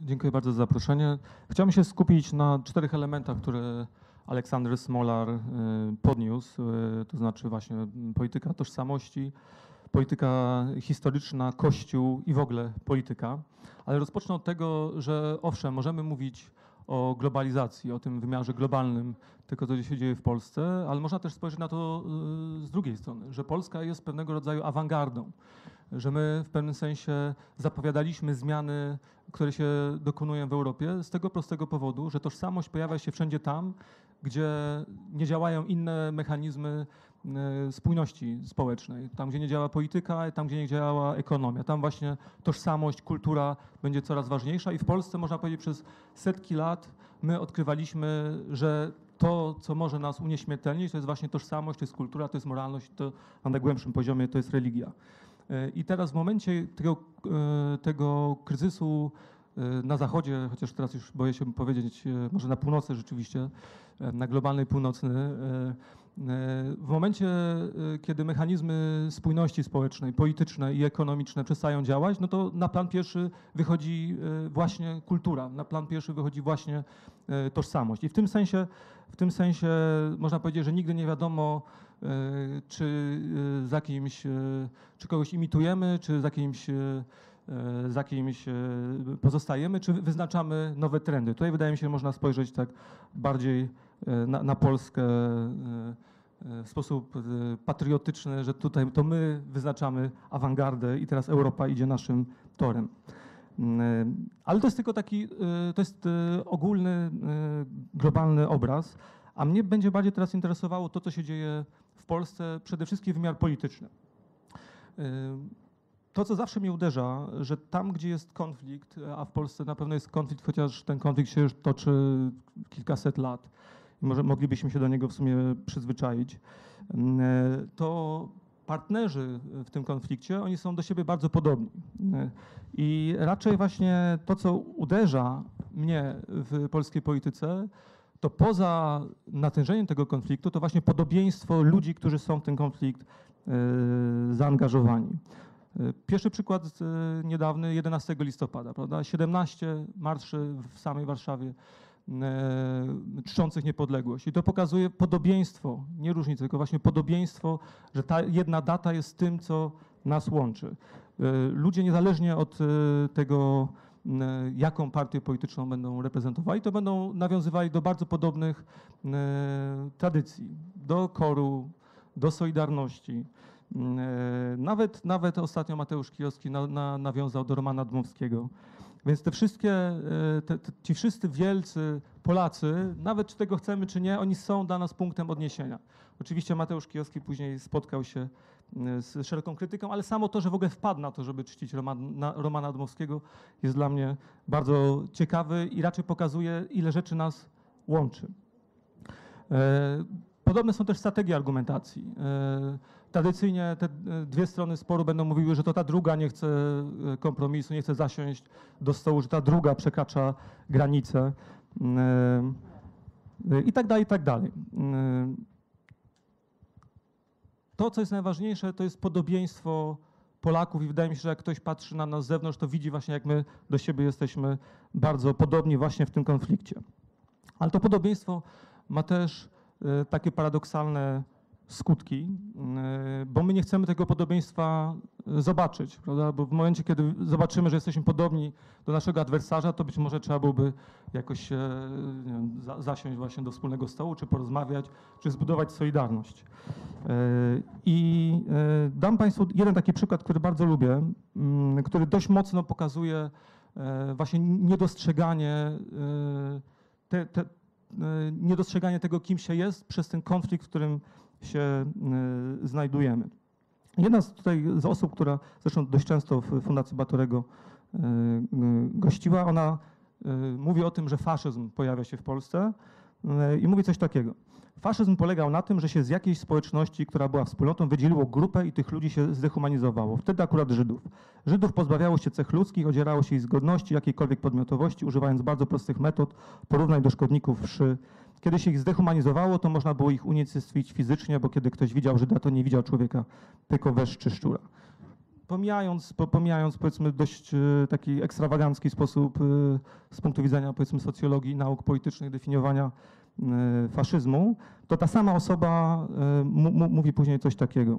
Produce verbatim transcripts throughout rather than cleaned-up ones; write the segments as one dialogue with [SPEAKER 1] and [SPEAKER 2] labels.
[SPEAKER 1] Dziękuję bardzo za zaproszenie. Chciałbym się skupić na czterech elementach, które Aleksander Smolar podniósł, to znaczy właśnie polityka tożsamości, polityka historyczna, Kościół i w ogóle polityka. Ale rozpocznę od tego, że owszem, możemy mówić o globalizacji, o tym wymiarze globalnym tego, co się dzieje w Polsce, ale można też spojrzeć na to z drugiej strony, że Polska jest pewnego rodzaju awangardą, że my w pewnym sensie zapowiadaliśmy zmiany, które się dokonują w Europie z tego prostego powodu, że tożsamość pojawia się wszędzie tam, gdzie nie działają inne mechanizmy spójności społecznej, tam gdzie nie działa polityka, tam gdzie nie działa ekonomia. Tam właśnie tożsamość, kultura będzie coraz ważniejsza i w Polsce można powiedzieć przez setki lat my odkrywaliśmy, że to, co może nas unieśmiertelnić, to jest właśnie tożsamość, to jest kultura, to jest moralność, to na najgłębszym poziomie to jest religia. I teraz w momencie tego, tego kryzysu na zachodzie, chociaż teraz już boję się powiedzieć, może na północy rzeczywiście, na globalnej północy, w momencie, kiedy mechanizmy spójności społecznej, polityczne i ekonomiczne przestają działać, no to na plan pierwszy wychodzi właśnie kultura, na plan pierwszy wychodzi właśnie tożsamość. I w tym sensie, w tym sensie można powiedzieć, że nigdy nie wiadomo, czy za kimś, czy kogoś imitujemy, czy za kimś, za kimś pozostajemy, czy wyznaczamy nowe trendy. Tutaj wydaje mi się, można spojrzeć tak bardziej na, na Polskę w sposób patriotyczny, że tutaj to my wyznaczamy awangardę i teraz Europa idzie naszym torem. Ale to jest tylko taki, to jest ogólny, globalny obraz, a mnie będzie bardziej teraz interesowało to, co się dzieje w Polsce, przede wszystkim wymiar polityczny. To, co zawsze mnie uderza, że tam, gdzie jest konflikt, a w Polsce na pewno jest konflikt, chociaż ten konflikt się już toczy kilkaset lat, może moglibyśmy się do niego w sumie przyzwyczaić, to partnerzy w tym konflikcie, oni są do siebie bardzo podobni. I raczej właśnie to, co uderza mnie w polskiej polityce, to poza natężeniem tego konfliktu, to właśnie podobieństwo ludzi, którzy są w ten konflikt zaangażowani. Pierwszy przykład niedawny, jedenastego listopada, prawda? siedemnaście marszy w samej Warszawie czczących niepodległość. I to pokazuje podobieństwo, nie różnicę, tylko właśnie podobieństwo, że ta jedna data jest tym, co nas łączy. Ludzie niezależnie od tego, jaką partię polityczną będą reprezentowali, to będą nawiązywali do bardzo podobnych tradycji, do koru, do Solidarności. Nawet, nawet ostatnio Mateusz Kijowski na, na, nawiązał do Romana Dmowskiego. Więc te wszystkie, te, te, ci wszyscy wielcy Polacy, nawet czy tego chcemy, czy nie, oni są dla nas punktem odniesienia. Oczywiście Mateusz Kijowski później spotkał się z szeroką krytyką, ale samo to, że w ogóle wpadł na to, żeby czcić Romana, Romana Dmowskiego, jest dla mnie bardzo ciekawy i raczej pokazuje, ile rzeczy nas łączy. Podobne są też strategie argumentacji. Tradycyjnie te dwie strony sporu będą mówiły, że to ta druga nie chce kompromisu, nie chce zasiąść do stołu, że ta druga przekracza granice i tak dalej, i tak dalej. To, co jest najważniejsze, to jest podobieństwo Polaków i wydaje mi się, że jak ktoś patrzy na nas z zewnątrz, to widzi właśnie, jak my do siebie jesteśmy bardzo podobni właśnie w tym konflikcie. Ale to podobieństwo ma też takie paradoksalne skutki, bo my nie chcemy tego podobieństwa zobaczyć, prawda? Bo w momencie, kiedy zobaczymy, że jesteśmy podobni do naszego adwersarza, to być może trzeba byłoby jakoś nie wiem, zasiąść właśnie do wspólnego stołu, czy porozmawiać, czy zbudować solidarność. I dam Państwu jeden taki przykład, który bardzo lubię, który dość mocno pokazuje właśnie niedostrzeganie te, te, niedostrzeganie tego, kim się jest, przez ten konflikt, w którym się znajdujemy. Jedna z tutaj z osób, która zresztą dość często w Fundacji Batorego gościła, ona mówi o tym, że faszyzm pojawia się w Polsce i mówi coś takiego. Faszyzm polegał na tym, że się z jakiejś społeczności, która była wspólnotą, wydzieliło grupę i tych ludzi się zdehumanizowało. Wtedy akurat Żydów. Żydów pozbawiało się cech ludzkich, odzierało się ich z godności, jakiejkolwiek podmiotowości, używając bardzo prostych metod, porównań do szkodników wszy. Kiedy się ich zdehumanizowało, to można było ich unicestwić fizycznie, bo kiedy ktoś widział Żyda, to nie widział człowieka, tylko węż czy szczura. pomijając, pomijając powiedzmy dość taki ekstrawagancki sposób z punktu widzenia powiedzmy socjologii i nauk politycznych definiowania faszyzmu, to ta sama osoba mówi później coś takiego.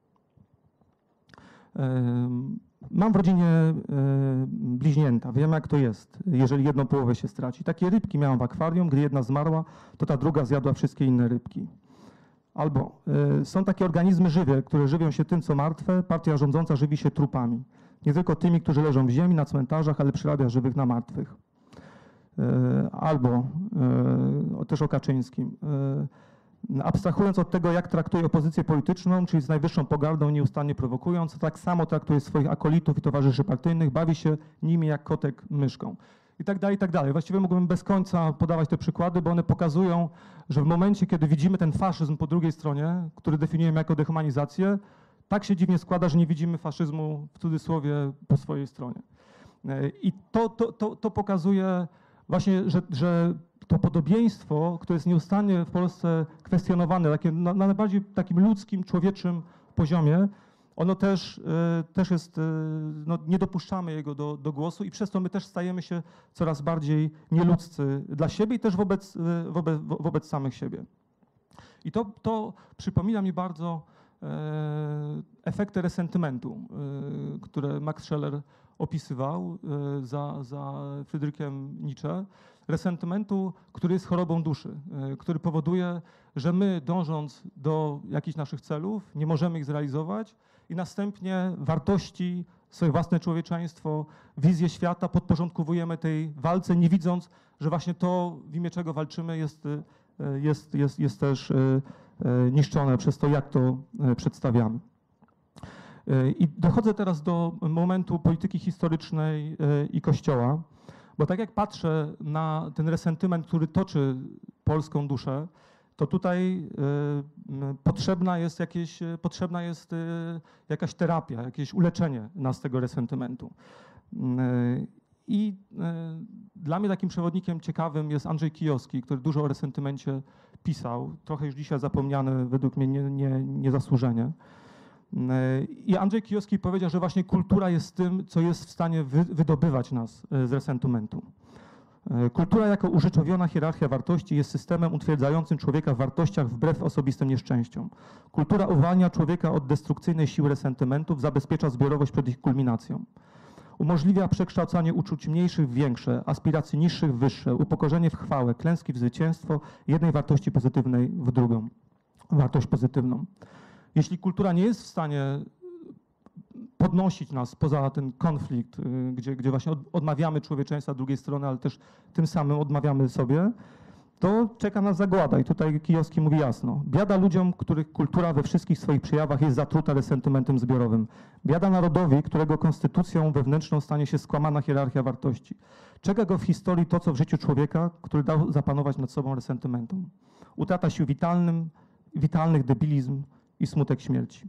[SPEAKER 1] Mam w rodzinie bliźnięta, wiem jak to jest, jeżeli jedną połowę się straci. Takie rybki miałam w akwarium, gdy jedna zmarła, to ta druga zjadła wszystkie inne rybki. Albo y, są takie organizmy żywe, które żywią się tym, co martwe, partia rządząca żywi się trupami. Nie tylko tymi, którzy leżą w ziemi, na cmentarzach, ale przyrabia żywych na martwych. Y, albo y, też o Kaczyńskim. Y, abstrahując od tego, jak traktuje opozycję polityczną, czyli z najwyższą pogardą, nieustannie prowokując, tak samo traktuje swoich akolitów i towarzyszy partyjnych, bawi się nimi jak kotek myszką. I tak dalej, i tak dalej. Właściwie mógłbym bez końca podawać te przykłady, bo one pokazują, że w momencie, kiedy widzimy ten faszyzm po drugiej stronie, który definiujemy jako dehumanizację, tak się dziwnie składa, że nie widzimy faszyzmu w cudzysłowie po swojej stronie. I to, to, to, to pokazuje właśnie, że, że to podobieństwo, które jest nieustannie w Polsce kwestionowane, takie, na, na najbardziej takim ludzkim, człowieczym poziomie, ono też, też jest, no, nie dopuszczamy jego do, do głosu i przez to my też stajemy się coraz bardziej nieludzcy dla siebie i też wobec, wobec, wobec samych siebie. I to, to przypomina mi bardzo e, efekty resentymentu, e, które Max Scheler opisywał e, za, za Friedrichem Nietzsche. Resentymentu, który jest chorobą duszy, e, który powoduje, że my dążąc do jakichś naszych celów nie możemy ich zrealizować, i następnie wartości, swoje własne człowieczeństwo, wizję świata podporządkowujemy tej walce, nie widząc, że właśnie to, w imię czego walczymy, jest, jest, jest, jest też niszczone przez to, jak to przedstawiamy. I dochodzę teraz do momentu polityki historycznej i Kościoła, bo tak jak patrzę na ten resentyment, który toczy polską duszę, to tutaj y, potrzebna jest, jakieś, potrzebna jest y, jakaś terapia, jakieś uleczenie nas tego resentymentu. Y, I y, dla mnie takim przewodnikiem ciekawym jest Andrzej Kijowski, który dużo o resentymencie pisał, trochę już dzisiaj zapomniany, według mnie nie, nie, niezasłużenie. Y, I Andrzej Kijowski powiedział, że właśnie kultura jest tym, co jest w stanie wy, wydobywać nas z resentymentu. Kultura jako urzeczowiona hierarchia wartości jest systemem utwierdzającym człowieka w wartościach wbrew osobistym nieszczęściom. Kultura uwalnia człowieka od destrukcyjnej siły resentymentów, zabezpiecza zbiorowość przed ich kulminacją. Umożliwia przekształcanie uczuć mniejszych w większe, aspiracji niższych w wyższe, upokorzenie w chwałę, klęski w zwycięstwo, jednej wartości pozytywnej w drugą, wartość pozytywną. Jeśli kultura nie jest w stanie podnosić nas poza ten konflikt, gdzie, gdzie właśnie odmawiamy człowieczeństwa drugiej strony, ale też tym samym odmawiamy sobie, to czeka nas zagłada. I tutaj Kijowski mówi jasno. Biada ludziom, których kultura we wszystkich swoich przejawach jest zatruta resentymentem zbiorowym. Biada narodowi, którego konstytucją wewnętrzną stanie się skłamana hierarchia wartości. Czeka go w historii to, co w życiu człowieka, który dał zapanować nad sobą resentymentom. Utrata sił witalnym, witalnych, debilizm i smutek śmierci.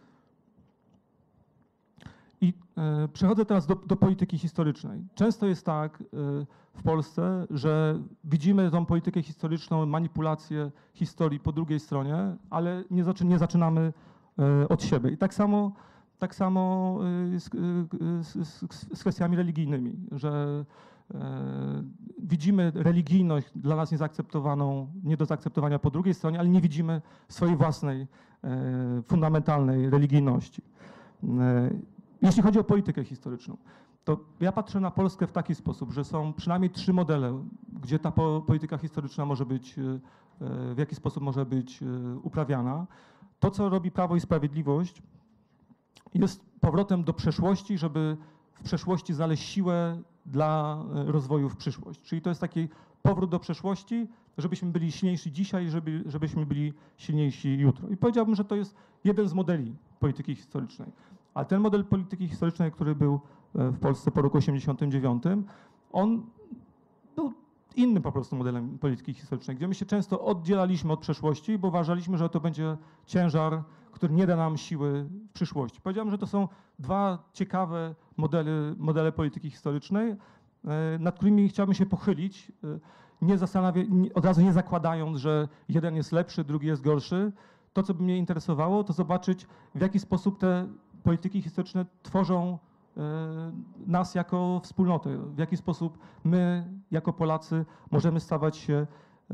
[SPEAKER 1] I e, przechodzę teraz do, do polityki historycznej. Często jest tak e, w Polsce, że widzimy tą politykę historyczną, manipulację historii po drugiej stronie, ale nie, zaczy, nie zaczynamy e, od siebie. I tak samo, tak samo e, z, e, z, z kwestiami religijnymi, że e, widzimy religijność dla nas niezaakceptowaną, nie do zaakceptowania po drugiej stronie, ale nie widzimy swojej własnej, e, fundamentalnej religijności. E, Jeśli chodzi o politykę historyczną, to ja patrzę na Polskę w taki sposób, że są przynajmniej trzy modele, gdzie ta polityka historyczna może być, w jaki sposób może być uprawiana. To, co robi Prawo i Sprawiedliwość, jest powrotem do przeszłości, żeby w przeszłości znaleźć siłę dla rozwoju w przyszłość. Czyli to jest taki powrót do przeszłości, żebyśmy byli silniejsi dzisiaj, żeby, żebyśmy byli silniejsi jutro. I powiedziałbym, że to jest jeden z modeli polityki historycznej. Ale ten model polityki historycznej, który był w Polsce po roku osiemdziesiątym dziewiątym, on był innym po prostu modelem polityki historycznej, gdzie my się często oddzielaliśmy od przeszłości, bo uważaliśmy, że to będzie ciężar, który nie da nam siły w przyszłości. Powiedziałbym, że to są dwa ciekawe modele, modele polityki historycznej, nad którymi chciałbym się pochylić, nie zastanawia, od razu nie zakładając, że jeden jest lepszy, drugi jest gorszy. To, co by mnie interesowało, to zobaczyć, w jaki sposób te polityki historyczne tworzą nas jako wspólnotę, w jaki sposób my jako Polacy możemy stawać się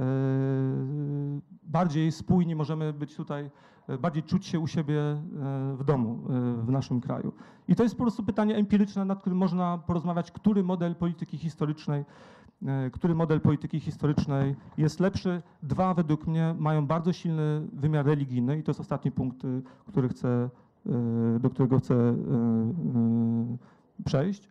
[SPEAKER 1] bardziej spójni, możemy być tutaj, bardziej czuć się u siebie w domu, w naszym kraju. I to jest po prostu pytanie empiryczne, nad którym można porozmawiać, który model polityki historycznej, który model polityki historycznej jest lepszy. Dwa, według mnie, mają bardzo silny wymiar religijny i to jest ostatni punkt, który chcę, do którego chcę przejść.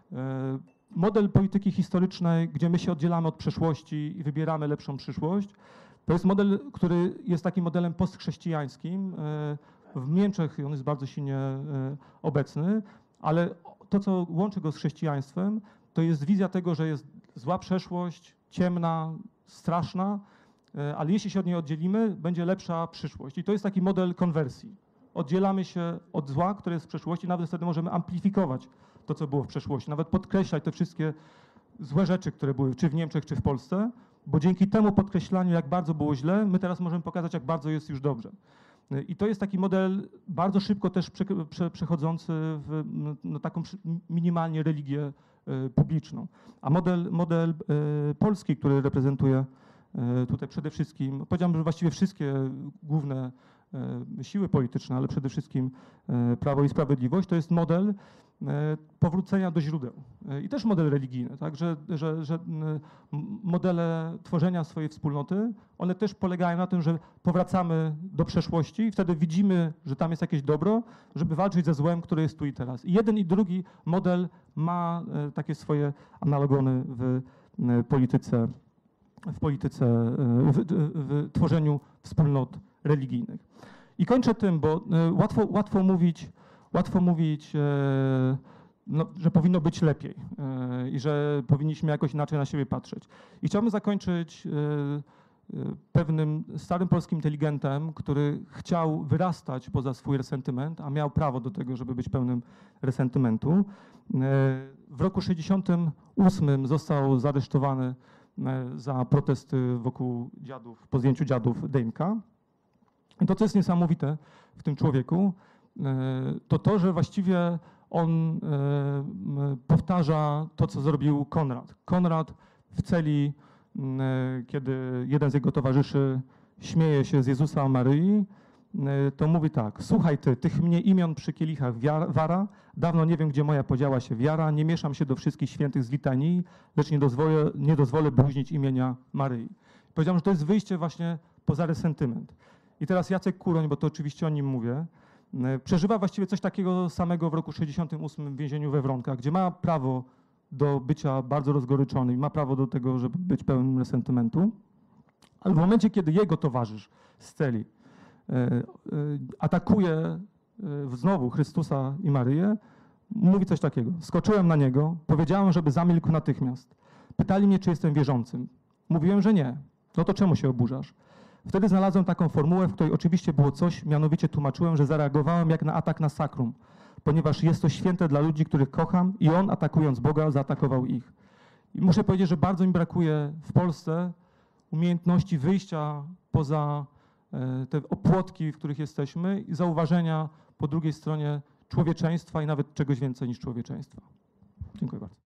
[SPEAKER 1] Model polityki historycznej, gdzie my się oddzielamy od przeszłości i wybieramy lepszą przyszłość, to jest model, który jest takim modelem postchrześcijańskim. W Niemczech on jest bardzo silnie obecny, ale to, co łączy go z chrześcijaństwem, to jest wizja tego, że jest zła przeszłość, ciemna, straszna, ale jeśli się od niej oddzielimy, będzie lepsza przyszłość. I to jest taki model konwersji. Oddzielamy się od zła, które jest w przeszłości, nawet wtedy możemy amplifikować to, co było w przeszłości, nawet podkreślać te wszystkie złe rzeczy, które były czy w Niemczech, czy w Polsce, bo dzięki temu podkreślaniu, jak bardzo było źle, my teraz możemy pokazać, jak bardzo jest już dobrze. I to jest taki model bardzo szybko też prze, prze, przechodzący w no, taką minimalnie religię y, publiczną. A model, model y, polski, który reprezentuje y, tutaj przede wszystkim, powiedziałbym, że właściwie wszystkie główne y, siły polityczne, ale przede wszystkim y, Prawo i Sprawiedliwość, to jest model powrócenia do źródeł. I też model religijny, tak? że, że, że modele tworzenia swojej wspólnoty, one też polegają na tym, że powracamy do przeszłości i wtedy widzimy, że tam jest jakieś dobro, żeby walczyć ze złem, które jest tu i teraz. I jeden i drugi model ma takie swoje analogony w polityce, w polityce, w, w tworzeniu wspólnot religijnych. I kończę tym, bo łatwo, łatwo mówić, Łatwo mówić, no, że powinno być lepiej i że powinniśmy jakoś inaczej na siebie patrzeć. I chciałbym zakończyć pewnym starym polskim inteligentem, który chciał wyrastać poza swój resentyment, a miał prawo do tego, żeby być pełnym resentymentu. W roku sześćdziesiątym ósmym został zaresztowany za protesty wokół dziadów, po zdjęciu dziadów Dejmka. I to, co jest niesamowite w tym człowieku, to to, że właściwie on powtarza to, co zrobił Konrad. Konrad w celi, kiedy jeden z jego towarzyszy śmieje się z Jezusa Maryi, to mówi tak: słuchaj ty, tych mnie imion przy kielichach wara, dawno nie wiem, gdzie moja podziała się wiara, nie mieszam się do wszystkich świętych z litanii, lecz nie dozwolę, nie dozwolę bluźnić imienia Maryi. Powiedziałem, że to jest wyjście właśnie poza resentyment. I teraz Jacek Kuroń, bo to oczywiście o nim mówię, przeżywa właściwie coś takiego samego w roku sześćdziesiątym ósmym w więzieniu we Wronkach, gdzie ma prawo do bycia bardzo rozgoryczonym, ma prawo do tego, żeby być pełnym resentymentu, ale w momencie, kiedy jego towarzysz z celi atakuje znowu Chrystusa i Maryję, mówi coś takiego: skoczyłem na niego, powiedziałem, żeby zamilkł natychmiast. Pytali mnie, czy jestem wierzącym. Mówiłem, że nie. No to czemu się oburzasz? Wtedy znalazłem taką formułę, w której oczywiście było coś, mianowicie tłumaczyłem, że zareagowałem jak na atak na sakrum, ponieważ jest to święte dla ludzi, których kocham i on, atakując Boga, zaatakował ich. I muszę powiedzieć, że bardzo mi brakuje w Polsce umiejętności wyjścia poza te opłotki, w których jesteśmy i zauważenia po drugiej stronie człowieczeństwa i nawet czegoś więcej niż człowieczeństwa. Dziękuję bardzo.